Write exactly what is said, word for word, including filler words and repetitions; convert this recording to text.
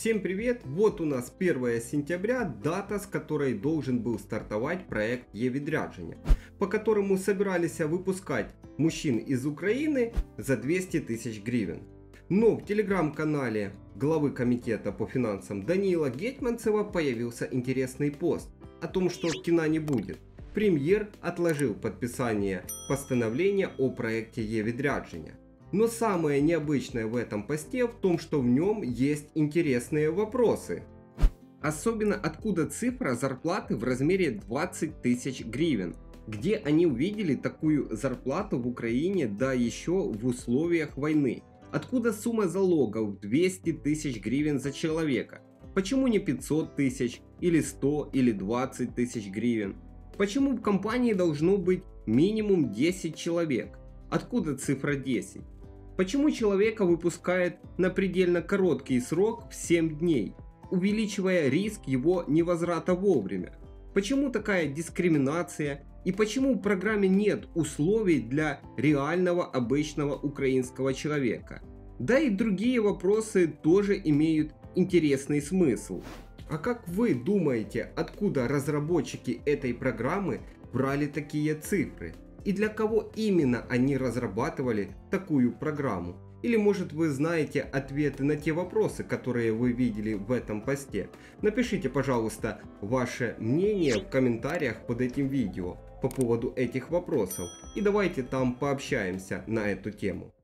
Всем привет! Вот у нас первое сентября, дата, с которой должен был стартовать проект Е-відрядження, по которому собирались выпускать мужчин из Украины за двести тысяч гривен. Но в телеграм-канале главы комитета по финансам Даниила Гетманцева появился интересный пост о том, что кино не будет. Премьер отложил подписание постановления о проекте Е-відрядження. Но самое необычное в этом посте в том, что в нем есть интересные вопросы. Особенно откуда цифра зарплаты в размере двадцать тысяч гривен. Где они увидели такую зарплату в Украине, да еще в условиях войны? Откуда сумма залогов двести тысяч гривен за человека? Почему не пятьсот тысяч, или сто, или двадцать тысяч гривен? Почему в компании должно быть минимум десять человек? Откуда цифра десять? Почему человека выпускают на предельно короткий срок в семь дней, увеличивая риск его невозврата вовремя? Почему такая дискриминация и почему в программе нет условий для реального обычного украинского человека? Да и другие вопросы тоже имеют интересный смысл. А как вы думаете, откуда разработчики этой программы брали такие цифры? И для кого именно они разрабатывали такую программу? Или может вы знаете ответы на те вопросы, которые вы видели в этом посте? Напишите, пожалуйста, ваше мнение в комментариях под этим видео по поводу этих вопросов. И давайте там пообщаемся на эту тему.